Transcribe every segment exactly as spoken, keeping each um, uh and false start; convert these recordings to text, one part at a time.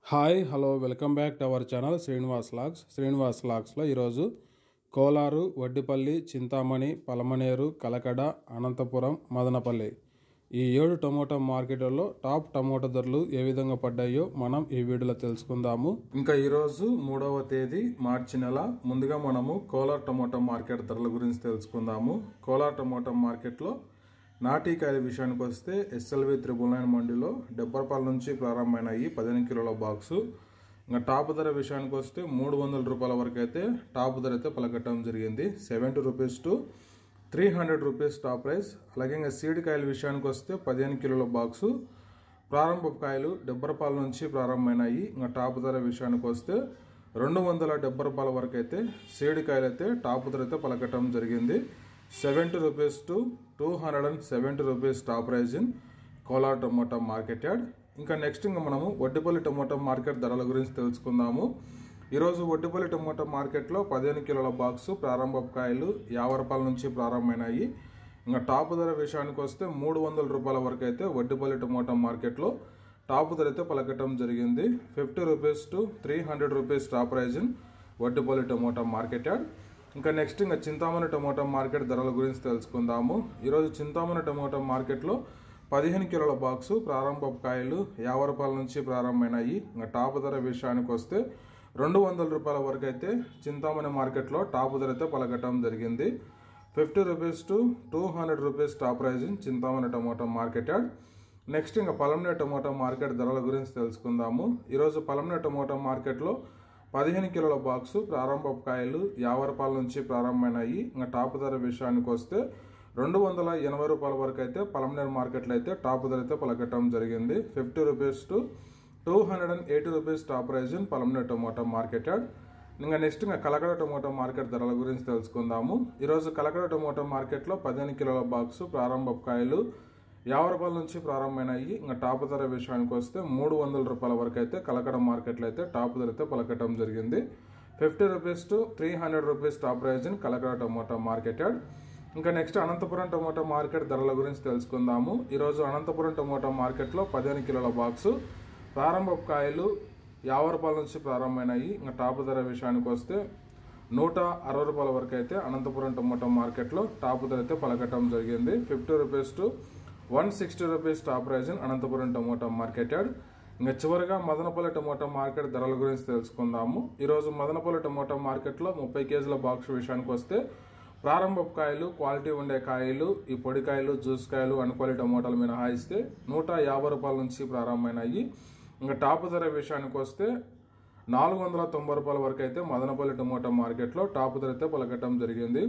Hi hello welcome back to our channel Srinivas logs Srinivas లాగ్స్లో ఈరోజు కోలారు, వడ్డిపల్లి, చింతామణి, పలమనేరు, కలకడ, అనంతపురం, మదనపల్లి ఈ ఏడు టమోటా మార్కెట్లలో టాప్ టమోటా ధరలు ఏ విధంగా పడ్డాయో మనం ఈ వీడియోలో తెలుసుకుందాము. ఇంకా ఈరోజు మూడవ తేదీ మార్చి నెల. ముందుగా మనము కోలార్ టమోటా మార్కెట్ ధరల గురించి తెలుసుకుందాము. కోలార్ టమోటా మార్కెట్లో నాటికాయల విషయానికి వస్తే ఎస్ఎల్వి త్రిబుల్ నైన్ మండీలో డెబ్బై రూపాయల నుంచి ప్రారంభమైనాయి పదిహేను కిలోల బాక్సు. ఇంకా టాప్ ధర విషయానికి వస్తే మూడు వందల రూపాయల వరకు అయితే టాప్ ధర అయితే పలకట్టడం జరిగింది. Seventy rupees to three hundred rupees top price. అలాగే ఇంకా సీడ్ కాయల విషయానికి వస్తే పదిహేను కిలోల బాక్సు ప్రారంభ కాయలు డెబ్బై రూపాయల నుంచి ప్రారంభమైనాయి. ఇంకా టాప్ ధర విషయానికి వస్తే రెండు వందల డెబ్బై రూపాయల వరకు అయితే సీడ్ కాయలు అయితే టాప్ ధర అయితే పలకట్టడం జరిగింది. Seventy rupees to two hundred and seventy rupees top price in Kolar tomato market yard. ఇంకా నెక్స్ట్ ఇంకా మనము వడ్డిపల్లి టమోటా మార్కెట్ ధరల గురించి తెలుసుకుందాము. ఈరోజు వడ్డిపల్లి టమోటా మార్కెట్లో పదిహేను కిలోల బాక్సు ప్రారంభ కాయలు యాభై రూపాయల నుంచి ప్రారంభమైనాయి. ఇంకా టాప్ ధర విషయానికి వస్తే మూడు వందల రూపాయల వరకు అయితే వడ్డిపల్లి టమోటా మార్కెట్లో టాప్ ధర అయితే పలకటం జరిగింది. Fifty rupees to three hundred rupees top price in Vaddipalli tomato market yard. ఇంకా నెక్స్ట్ ఇంకా చింతామణి టమోటా మార్కెట్ ధరల గురించి తెలుసుకుందాము. ఈరోజు చింతామణి టమోటా మార్కెట్లో పదిహేను కిలోల బాక్సు ప్రారంభ కాయలు యాభై రూపాయల నుంచి ప్రారంభమైనాయి. ఇంకా టాప్ ధర విషయానికి వస్తే రెండు వందల రూపాయల వరకు అయితే చింతామణి మార్కెట్లో టాప్ ధర అయితే పలకటం జరిగింది. Fifty rupees to two hundred rupees top price in Chintamani tomato market yard. Next ఇంకా పలమనేరు టమోటా మార్కెట్ ధరల గురించి తెలుసుకుందాము. ఈరోజు పలమనేరు టమోటా మార్కెట్లో పదిహేను కిలోల బాక్సు ప్రారంభ కాయలు యాభై రూపాయల నుంచి ప్రారంభమైనాయి. ఇంకా టాప్ ధర విషయానికి వస్తే రెండు వందల ఎనభై రూపాయల వరకు అయితే పలమనేరు మార్కెట్లో అయితే టాప్ ధర అయితే పలకటం జరిగింది. Fifty rupees to two hundred and eighty rupees top price in Palamaner tomato market yard. ఇంకా నెక్స్ట్ ఇంకా కలకడ టమోటా మార్కెట్ ధరల గురించి తెలుసుకుందాము. ఈరోజు కలకడ టమోటా మార్కెట్లో పదిహేను కిలోల బాక్సు ప్రారంభ కాయలు యాభై రూపాయల నుంచి ప్రారంభమైనాయి. ఇంకా టాప్ ధర విషయానికి వస్తే మూడు వందల రూపాయల వరకు అయితే కలకడ మార్కెట్లో అయితే టాప్ ధర అయితే పలకటం జరిగింది. Fifty rupees to three hundred rupees top price in Kalakada tomato market yard. ఇంకా నెక్స్ట్ అనంతపురం టమోటా మార్కెట్ ధరల గురించి తెలుసుకుందాము. ఈరోజు అనంతపురం టమోటా మార్కెట్లో పదిహేను కిలోల బాక్సు ప్రారంభ కాయలు యాభై రూపాయల నుంచి ప్రారంభమైనాయి. ఇంకా టాప్ ధర విషయానికి వస్తే నూట అరవై రూపాయల వరకు అయితే అనంతపురం టమోటా మార్కెట్లో టాప్ ధర అయితే పలకటం జరిగింది. Fifty rupees to one sixty rupees top price in Anantapuram tomato market yard. ఇంకా చివరిగా మదనపల్లి టమోటా మార్కెట్ ధరల గురించి తెలుసుకుందాము. ఈరోజు మదనపల్లి టమోటా మార్కెట్లో ముప్పై కేజీల బాక్స్ విషయానికి వస్తే ప్రారంభ కాయలు క్వాలిటీ ఉండే కాయలు ఈ పొడి కాయలు జ్యూస్ కాయలు అనుకోలి టమోటాలు మినహాయిస్తే నూట యాభై రూపాయల నుంచి ప్రారంభమైనాయి. ఇంకా టాప్ ధర విషయానికి వస్తే నాలుగు వందల తొంభై రూపాయల వరకు అయితే మదనపల్లి టమోటా మార్కెట్లో టాప్ ధర అయితే పలకటం జరిగింది.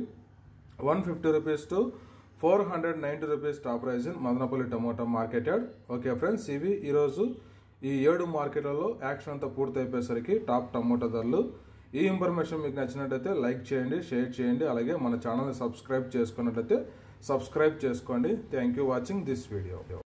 One fifty rupees to four hundred ninety rupees top price in Madanapalle tomato market yard. Okay friends, ఇవి ఈరోజు ఈ ఏడు మార్కెట్లలో యాక్షన్ అంతా పూర్తి అయిపోయేసరికి టాప్ టమోటా ధరలు. ఈ ఇన్ఫర్మేషన్ మీకు నచ్చినట్లయితే లైక్ చేయండి, షేర్ చేయండి, అలాగే మన ఛానల్ని సబ్స్క్రైబ్ చేసుకున్నట్లయితే సబ్స్క్రైబ్ చేసుకోండి. Thank you watching this video.